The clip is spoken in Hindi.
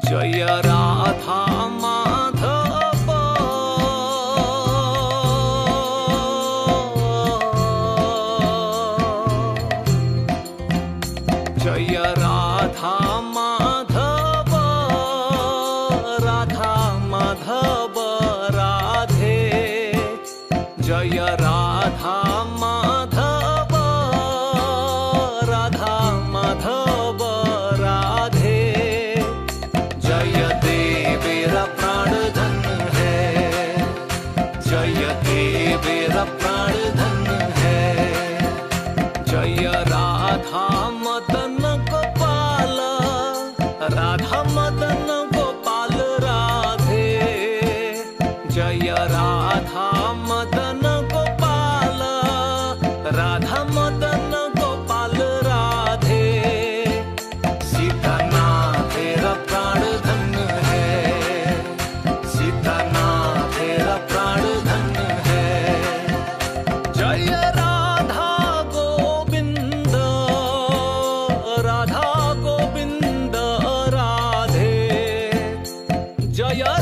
जय राधा माधव जय राधा माधव राधा माधव राधे जय राधा माधव राधा माधव राधे जय देवेरा प्राण धन है जय देवेरा प्राण धन है जय राधा मदन गोपाल राधा मदन गोपाल राधे जय राधा मदन गोपाल राधा मदन गोपाल राधे सीता ना तेरा प्राण धन है सीता ना तेरा प्राण धन है जय राधा गोविंद राधा गोविंद राधे जय